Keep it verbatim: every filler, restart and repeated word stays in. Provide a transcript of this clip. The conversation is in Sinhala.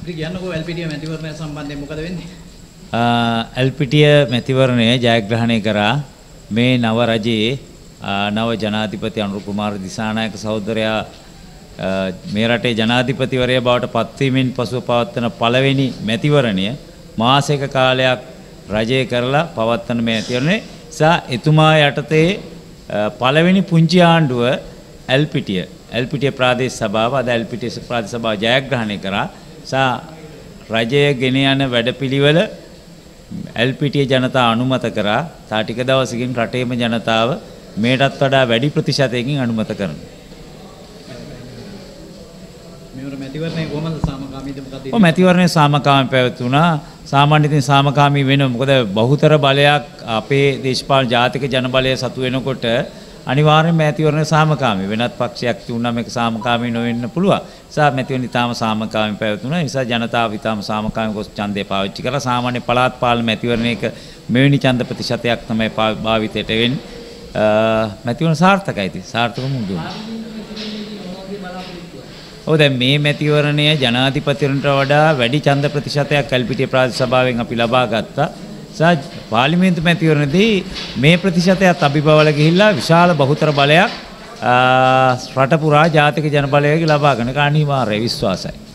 අපි කියන්නකෝ එල්පීටිය මැතිවරණය සම්බන්ධයෙන් මොකද වෙන්නේ? එල්පීටිය මැතිවරණය ජයග්‍රහණය කරා මේ නව රජයේ නව ජනාධිපති අනුර කුමාර දිසානායක සහෝදරයා මේ රටේ ජනාධිපතිවරයා බවට පත්වීමෙන් පසුව පවත්වන පළවෙනි මැතිවරණය මාසයක කාලයක් රජය කරලා පවත්වන මැතිවරණය සා එතුමා යටතේ පළවෙනි පුංචි ආණ්ඩුව එල්පීටිය එල්පීටිය ප්‍රාදේශ සභාව අද එල්පීටිය ප්‍රාදේශ සභාව ජයග්‍රහණය කරා සා රජය ගෙන යන වැඩපිළිවෙල එල්පීටිය ජනතාව අනුමත කරා තා ටික දවසකින් රටේම ජනතාව මේටත් වඩා වැඩි ප්‍රතිශතයකින් අනුමත කරනවා. මෙවර මැතිවරණය කොහොමද සාමකාමීද මොකද? ඔව් මැතිවරණය සාමකාමී පැවතුණා. සාමාන්‍ය ඉතින් සාමකාමී වෙනවා. මොකද බහුතර බලයක් අපේ දේශපාලන ජාතික ජනබලය සතු වෙනකොට අනිවාර්යයෙන්ම මැතිවරණය සාමකාමී වෙනත් පක්ෂයක් තියුණා මේක සාමකාමී නොවෙන්න පුළුවන්. සා මැතිවරණය තාම සාමකාමී පැවතුණා. ඒ නිසා ජනතාව ඊටම සාමකාමී ගොස් ඡන්දය පාවිච්චි කරලා සාමාන්‍ය පළාත් පාලන මැතිවරණයක මෙවැනි ඡන්ද ප්‍රතිශතයක් තමයි භාවිතයට වෙන්නේ. මැතිවරණ සාර්ථකයි ඉතින් සාර්ථකව මුහුණ දුන්නා. ඔව් දැන් මේ මැතිවරණය ජනාධිපතිවරණට වඩා වැඩි ඡන්ද ප්‍රතිශතයක් එල්පීටිය ප්‍රාදේශ සභාවෙන් අපි ලබා ගත්තා. සා පාර්ලිමේන්තු මැතිවරණයේදී මේ ප්‍රතිශතයත් අභිබවල ගිහිල්ලා විශාල බහුතර බලයක් රට පුරා ජාතික ජන බලවේග ලබාගෙන අනිවාර්ය විශ්වාසයි.